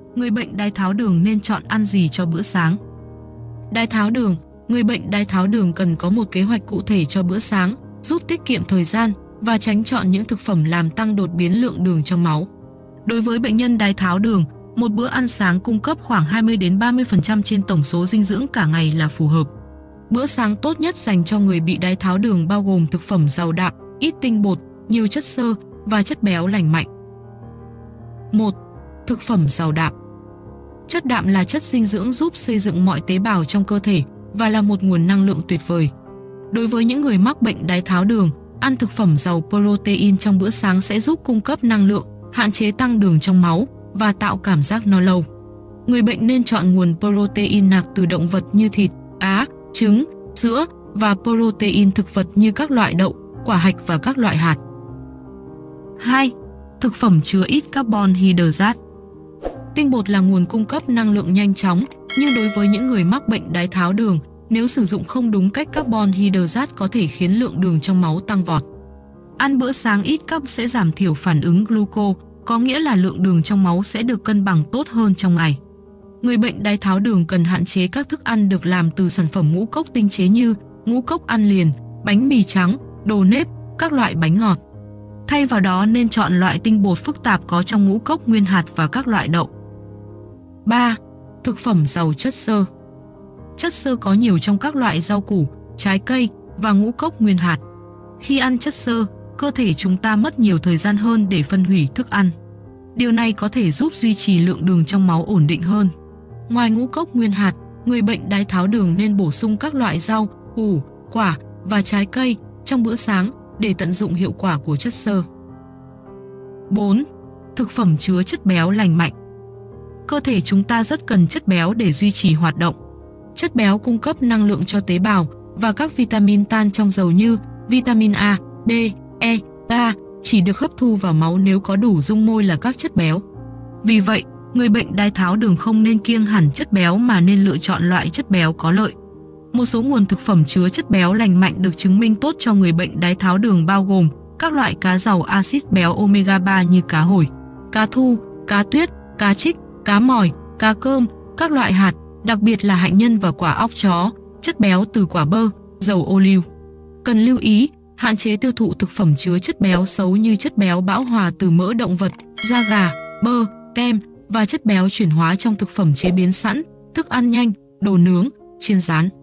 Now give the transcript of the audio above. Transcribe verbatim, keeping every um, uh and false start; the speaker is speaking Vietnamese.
Người bệnh đái tháo đường nên chọn ăn gì cho bữa sáng? Đái tháo đường, người bệnh đái tháo đường cần có một kế hoạch cụ thể cho bữa sáng, giúp tiết kiệm thời gian và tránh chọn những thực phẩm làm tăng đột biến lượng đường trong máu. Đối với bệnh nhân đái tháo đường, một bữa ăn sáng cung cấp khoảng hai mươi đến ba mươi phần trăm trên tổng số dinh dưỡng cả ngày là phù hợp. Bữa sáng tốt nhất dành cho người bị đái tháo đường bao gồm thực phẩm giàu đạm, ít tinh bột, nhiều chất xơ và chất béo lành mạnh. một. Thực phẩm giàu đạm. Chất đạm là chất dinh dưỡng giúp xây dựng mọi tế bào trong cơ thể và là một nguồn năng lượng tuyệt vời. Đối với những người mắc bệnh đái tháo đường, ăn thực phẩm giàu protein trong bữa sáng sẽ giúp cung cấp năng lượng, hạn chế tăng đường trong máu và tạo cảm giác no lâu. Người bệnh nên chọn nguồn protein nạc từ động vật như thịt, cá, trứng, sữa và protein thực vật như các loại đậu, quả hạch và các loại hạt. hai. Thực phẩm chứa ít carbon hydrate. Tinh bột là nguồn cung cấp năng lượng nhanh chóng, nhưng đối với những người mắc bệnh đái tháo đường, nếu sử dụng không đúng cách, carbon hydrate có thể khiến lượng đường trong máu tăng vọt. Ăn bữa sáng ít carbs sẽ giảm thiểu phản ứng gluco, có nghĩa là lượng đường trong máu sẽ được cân bằng tốt hơn trong ngày. Người bệnh đái tháo đường cần hạn chế các thức ăn được làm từ sản phẩm ngũ cốc tinh chế như ngũ cốc ăn liền, bánh mì trắng, đồ nếp, các loại bánh ngọt. Thay vào đó nên chọn loại tinh bột phức tạp có trong ngũ cốc nguyên hạt và các loại đậu. ba. Thực phẩm giàu chất xơ. Chất xơ có nhiều trong các loại rau củ, trái cây và ngũ cốc nguyên hạt. Khi ăn chất xơ, cơ thể chúng ta mất nhiều thời gian hơn để phân hủy thức ăn. Điều này có thể giúp duy trì lượng đường trong máu ổn định hơn. Ngoài ngũ cốc nguyên hạt, người bệnh đái tháo đường nên bổ sung các loại rau, củ, quả và trái cây trong bữa sáng để tận dụng hiệu quả của chất xơ. bốn. Thực phẩm chứa chất béo lành mạnh. Cơ thể chúng ta rất cần chất béo để duy trì hoạt động. Chất béo cung cấp năng lượng cho tế bào và các vitamin tan trong dầu như vitamin A, D, E, K chỉ được hấp thu vào máu nếu có đủ dung môi là các chất béo. Vì vậy, người bệnh đái tháo đường không nên kiêng hẳn chất béo mà nên lựa chọn loại chất béo có lợi. Một số nguồn thực phẩm chứa chất béo lành mạnh được chứng minh tốt cho người bệnh đái tháo đường bao gồm các loại cá giàu axit béo omega ba như cá hồi, cá thu, cá tuyết, cá trích, cá mòi, cá cơm, các loại hạt, đặc biệt là hạnh nhân và quả óc chó, chất béo từ quả bơ, dầu ô liu. Cần lưu ý, hạn chế tiêu thụ thực phẩm chứa chất béo xấu như chất béo bão hòa từ mỡ động vật, da gà, bơ, kem và chất béo chuyển hóa trong thực phẩm chế biến sẵn, thức ăn nhanh, đồ nướng, chiên rán.